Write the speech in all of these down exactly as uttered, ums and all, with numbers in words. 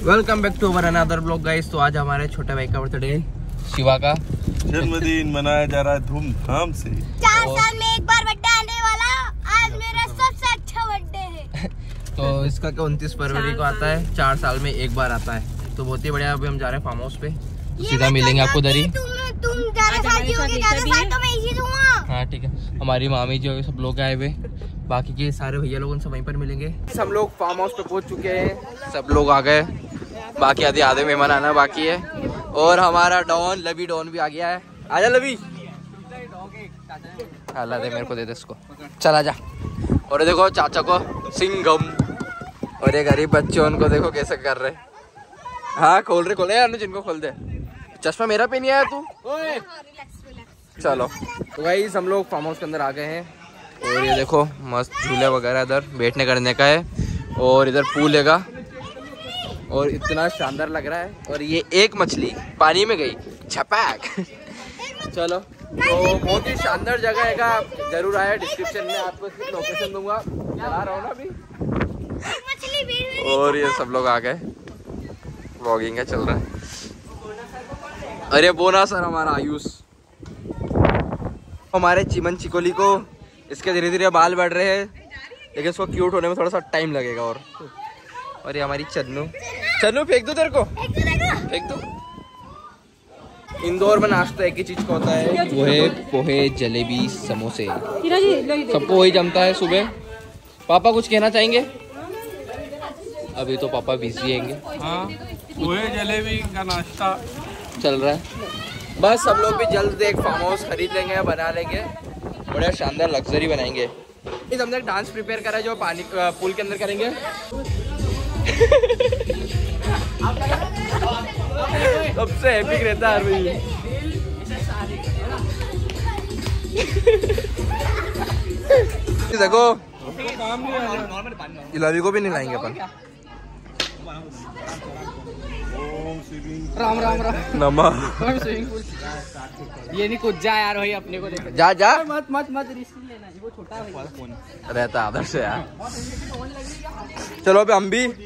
Welcome back to our another blog guys. तो आज हमारे छोटे भाई का बर्थडे, शिवा का जन्मदिन मनाया जा रहा है धूमधाम से। चार साल में एक बार बर्थडे आने वाला, आज मेरा सबसे अच्छा बर्थडे है। तो इसका क्या उनतीस फरवरी को आता है, चार साल में एक बार आता है। तो बहुत ही बढ़िया। अभी हम जा रहे हैं फार्म हाउस पे, सीधा मिलेंगे आपको दरी। तुम तुम ज्यादा साल जियोगे, ज्यादा साल तो मैं इसी दूंगा। हाँ ठीक है। हमारी मामी जो सब लोग आए हुए, बाकी के सारे भैया लोग उनसे वहीं पर मिलेंगे। सब लोग फार्म हाउस पे पहुंच चुके हैं, सब लोग आ गए। बाकी आधे आधे मेहमान आना बाकी है। और हमारा डॉन लवी डॉन भी आ गया है। आजा लवी, ला दे मेरे को, दे दे इसको, चल आजा। और देखो चाचा को सिंघम, और ये गरीब बच्चे उनको देखो कैसे कर रहे। हाँ खोल रहे खोले अनुज, इनको खोल दे। चश्मा मेरा पे नहीं आया तू। चलो तो भाई हम लोग फार्म हाउस के अंदर आ गए हैं। और ये देखो मस्त झूले वगैरह इधर बैठने करने का है। और इधर पूल हैगा और इतना शानदार लग रहा है। और ये एक मछली पानी में गई छपाक। चलो तो बहुत ही शानदार जगह हैगा, आप जरूर आए। डिस्क्रिप्शन में आपको इसकी लोकेशन दूंगा, चला रहा हूँ ना अभी। और ये सब लोग आ गए, व्लॉगिंग है चल रहा है। अरे बोना सर हमारा आयुष, हमारे चिमन चिकोली को इसके धीरे धीरे बाल बढ़ रहे हैं, लेकिन इसको क्यूट होने में थोड़ा सा टाइम लगेगा। और और ये हमारी चन्नू, चन्नू फेंक दो तेरे को, फेंक दो। इंदौर में नाश्ता एक ही चीज का होता है, वो है पोहे जलेबी समोसे। सबको वही जमता है सुबह। पापा कुछ कहना चाहेंगे? अभी तो पापा बिजी हैंगे। हाँ, पोहे जलेबी का नाश्ता चल रहा है। बस सब लोग भी जल्द एक फार्म हाउस खरीद लेंगे या बना लेंगे, बड़ा शानदार लग्जरी बनाएंगे। इस हमने डांस प्रिपेयर करा है जो पानी पूल के अंदर करेंगे। सबसे एपिक रहता है भाई। देखो लवी को भी नहीं लाएंगे अपन। राम राम राम नमा स्विमिंग पूल ये नहीं कूद जा यार भाई, अपने को देखो। जा जा मत मत मत रिस्क लेना, वो छोटा है रहता है आदर्श यार। चलो अभी हम भी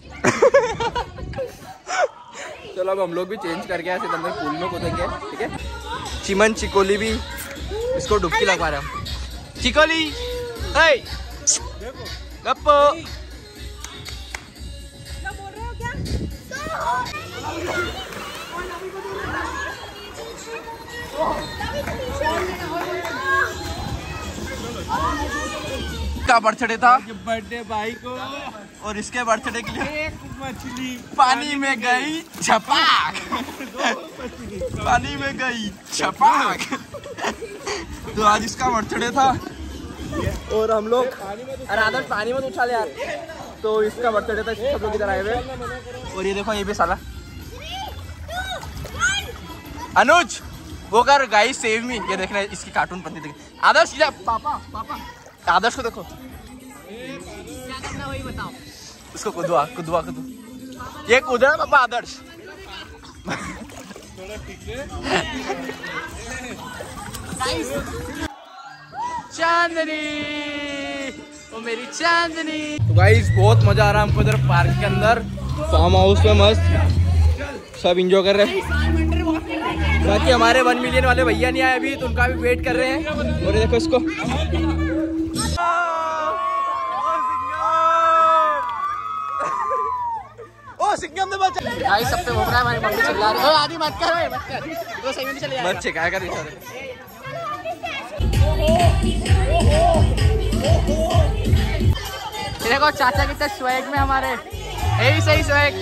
चलो अब हम लोग भी चेंज करके ऐसे अंदर पूल में कूदेंगे, ठीक है। चिमन चिकोली भी इसको डुबकी लगवा रहे हम। चिकोली हे गप्पो का बर्थडे था, बर्थडे भाई को, और इसके बर्थडे के लिए एक मछली पानी में गई छपाक। पानी में गई छपाक। तो आज इसका बर्थडे था और हम लोग अरे आदर्श पानी में उछाले यार। तो इसका बर्थडे था, सब लोग इधर आए हुए। और ये देखो ये भी साला अनुज वो कर गाइस सेव मी, ये देखना इसकी कार्टून बनती थी। आदर्श पापा पापा आदर्श को देखो, क्या करना वही बताओ। उसको कुदवा कुदवा कुदवा, ये कूद रहा है पापा आदर्श। चांदनी ओ मेरी चांदनी। तो गाइस बहुत मजा आ रहा है हमको इधर पार्क के अंदर, फार्म हाउस में मस्त सब एंजॉय कर रहे हैं। बाकी हमारे वन मिलियन वाले भैया नहीं आए अभी, तो उनका भी वेट कर रहे हैं। और देखो इसको ओ सिंघम ने बचा भाई, सब पे घूम रहा है। हमारी मम्मी चिल्ला रही है आदि मत कर भाई, मत कर, तो सही में नहीं चले मत चिल्लाया कर इधर। देखो चाचा कितने स्वैग में हमारे, यही सही स्वैग।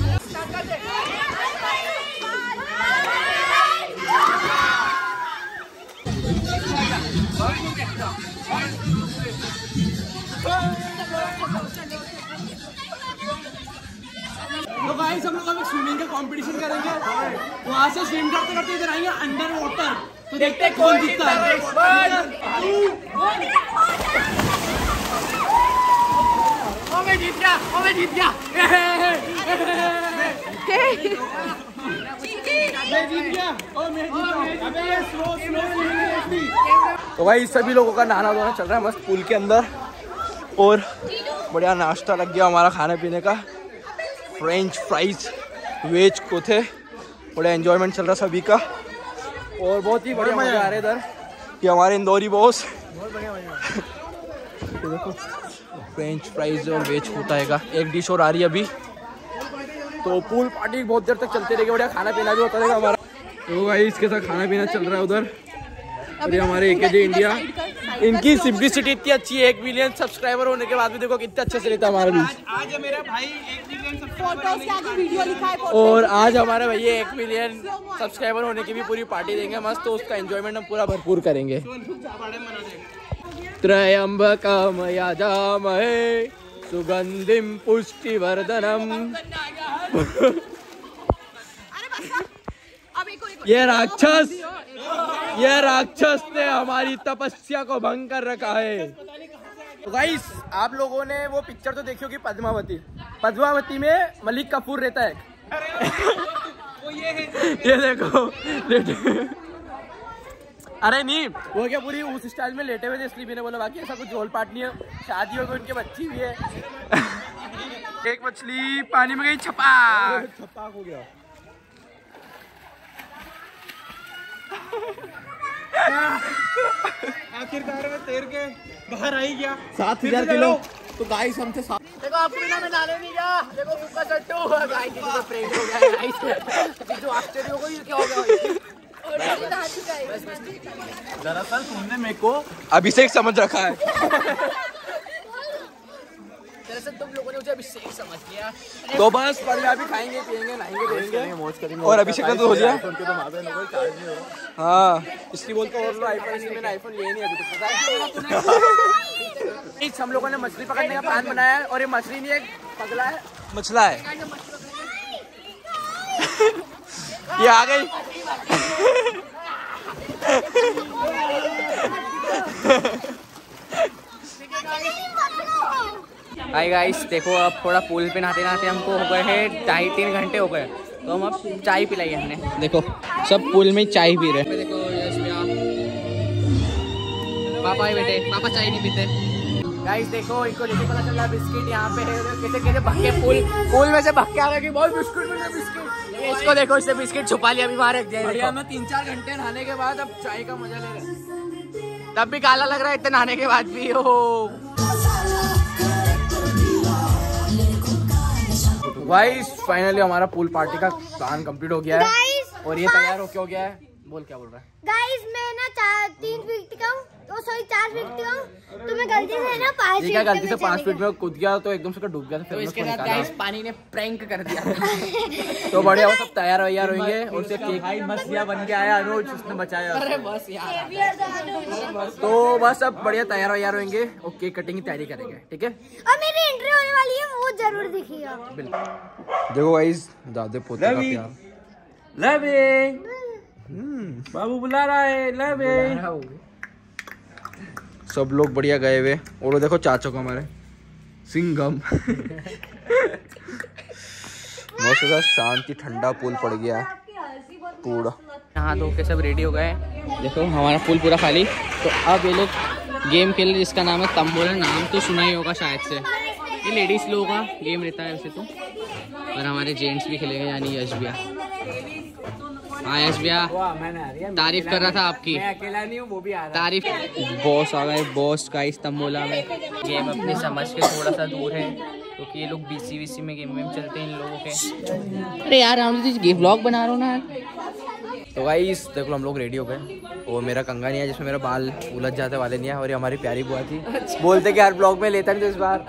तो गाइस हम लोग अभी स्विमिंग का कंपटीशन करेंगे, वहाँ से स्विम करते करते इधर आएंगे अंडर वाटर, तो देखते हैं कौन जीतता है। ओ मैं जीत गया, ओ मैं जीत गया, मैं जीत गया, ओ मैं जीत गया। अबे ये स्लो स्लो। तो भाई सभी लोगों का नहाना धोना चल रहा है मस्त पूल के अंदर, और बढ़िया नाश्ता लग गया हमारा खाने पीने का। फ्रेंच फ्राइज वेज को थे। बड़ा एंजॉयमेंट चल रहा सभी का और बहुत ही बढ़िया मजा आ रहा है इधर। ये हमारे इंदौरी बॉस देखो फ्रेंच फ्राइज और वेज होता है। एक डिश और आ रही है अभी। तो पूल पार्टी बहुत देर तक चलते रहेगी। बढ़िया खाना पीना भी होता रहेगा हमारा। तो भाई इसके साथ खाना पीना चल रहा है उधर। और ये हमारे ए के जे इंडिया, इनकी सिंप्लिसिटी इतनी अच्छी है। एक मिलियन सब्सक्राइबर होने के बाद भी देखो कितना अच्छे से रहता है हमारा बीच। आज मेरा भाई एक मिलियन सब्सक्राइबर और आज हमारे भैया एक मिलियन सब्सक्राइबर होने की भी पूरी पार्टी देंगे मस्त। तो उसका एंजॉयमेंट हम पूरा भरपूर करेंगे। त्र्यंबकम यजामहे सुगंधिम पुष्टिवर्धनम। ये राक्षस ये राक्षस ने हमारी तपस्या को भंग कर रखा है। तो गाइस आप लोगों ने वो पिक्चर तो देखी होगी पद्मावती। पद्मावती में मलिक कपूर रहता है। वो ये है ये देखो लेटे। अरे नहीं वो क्या पूरी उस स्टाइल में लेटे हुए थे इसलिए मैंने बोला। बाकी ऐसा कुछ रोल पार्ट नहीं है। शादी हो गई उनके बच्ची भी है। एक मछली पानी में गई छपाक छपाक हो गया। आखिरकार में तैर के बाहर आई गया सात हजार किलो। तो गाइस हमसे साथ देखो आपको बिना में डाले नहीं गया। देखो फुक्का सट्टू गाइस तो प्रेम हो गया गाइस। जो आश्चर्य हो गई क्या हो गया। दरअसल तुमने मेरे को अभिषेक समझ रखा है। दरअसल तुम लोगों ने मुझे अभिषेक समझ लिया। तो बस पंजाबी खाएंगे पिएंगे नहाएंगे धोएंगे मौज करेंगे। और अभिषेक का तो हो गया। हाँ इसलिए बोलते और लो आईफोन। इसलिए मैंने आईफोन लिया नहीं अभी तक पता है। हम लोगों ने मछली पकड़ने का प्लान बनाया है। और ये मछली नहीं एक पगला है मछला है। ये आ गई। हाय गाइस देखो अब थोड़ा पूल पे नहाते नहाते हमको हो गए हैं ढाई तीन घंटे हो गए। तो हम अब चाय पिलाई हमने। देखो सब पूल में चाय पी रहे हैं। देखो यश भैया पापा ही बेटे पापा चाय नहीं पीते। गाइस देखो इनको लेके पता चला बिस्किट यहाँ पे है। कैसे कैसे भक्के पूल पूल में से भक्के आ गए कि बहुत बिस्किट मिल रहे बिस्किट। इसको देखो इससे बिस्किट छुपा लिया अभी बाहर रख दिया। बढ़िया में तीन चार घंटे नहाने के बाद अब चाय का मजा ले रहे हैं। तब भी काला लग रहा है इतने नहाने के बाद भी। हो गाइस फाइनली हमारा पूल पार्टी का प्लान कंप्लीट हो गया है। और ये तैयार हो क्या हो गया है। बोल क्या बोल रहा है। गाइस मैं ना चार तीन फीट का हूँ तो सॉरी चार फीट का हूँ। तो मैं गलती से ना पाँच फीट क्या गलती से पाँच फीट में कूद गया तो एकदम से डूब गया। तो तो इसके साथ गाइस पानी ने प्रैंक कर दिया। तो बढ़िया वो सब तैयार वैयार होंगे। और उससे केक भाई मस्त बन के आया अनुज उसने बचाया। अरे बस यार तो बस अब बढ़िया तैयार वैयार होंगे और केक कटिंग की तैयारी करेंगे। ठीक है और मेरी एंट्री होने वाली है वो जरूर दिखिएगा। देखो गाइस दादे पोते का प्यार। लवे बाबू बुला रहा है। लवे सब लोग बढ़िया गए हुए। और देखो चाचो को हमारे सिंघम मस्त शांति ठंडा पूल पड़ गया है पूरा। नहा धो के सब रेडी हो गए। देखो हमारा पूल पूरा खाली। तो अब ये लोग गेम खेल रहे जिसका नाम है तंबोला। नाम तो सुना ही होगा शायद से। ये लेडीज लोगों का गेम रहता है वैसे तो। और हमारे जेंट्स भी खेलेंगे यानी यश भैया। हाँ यश भैया तारीफ कर रहा था आपकी। मैं अकेला नहीं हूँ वो भी आ रहा तारीफ। बॉस आ गए बॉस का इस तंबोला में। गेम अपने समझ के थोड़ा सा दूर है क्योंकि तो ये लोग बीसी बीसी में गेम वेम चलते हैं इन लोगों के। अरे यार हम तो व्लॉग बना रहा हूँ ना। तो गाइस देखो हम लोग रेडी हो गए। और मेरा कंगा नहीं है जिसमें मेरा बाल उलझ जाते वाले नहीं है। और ये हमारी प्यारी बुआ थी बोलते कि हर ब्लॉग में लेता नहीं तो इस बार।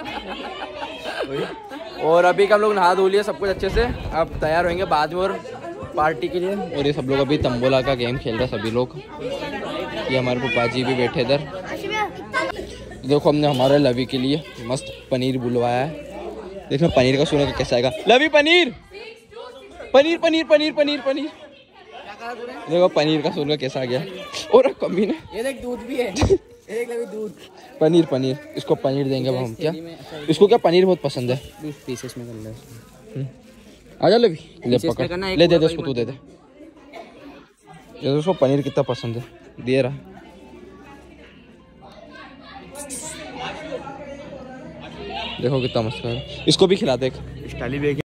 और अभी का हम लोग नहा धो लिए सब कुछ अच्छे से। अब तैयार होंगे बाद में और पार्टी के लिए। और ये सब लोग अभी तंबोला का गेम खेल रहे हैं सभी लोग। ये हमारे पप्पा जी भी बैठे इधर। देखो हमने हमारे लवी के लिए मस्त पनीर बुलवाया है। देखो पनीर का सुनो कैसा आएगा। लवी पनीर पनीर पनीर पनीर पनीर पनीर। देखो पनीर का सुनो कैसा आ गया। और कमी ने ये देख दूध भी है। एक लवी दूध पनीर पनीर इसको पनीर देंगे अब हम। क्या इसको क्या पनीर बहुत पसंद है। पीसेस में कर ले। आजा लवी ले पकड़ ले दे दे उसको तू दे दे। ये उसको पनीर कितना पसंद है दे रहा। देखो कितना मस्त है। इसको भी खिला दे।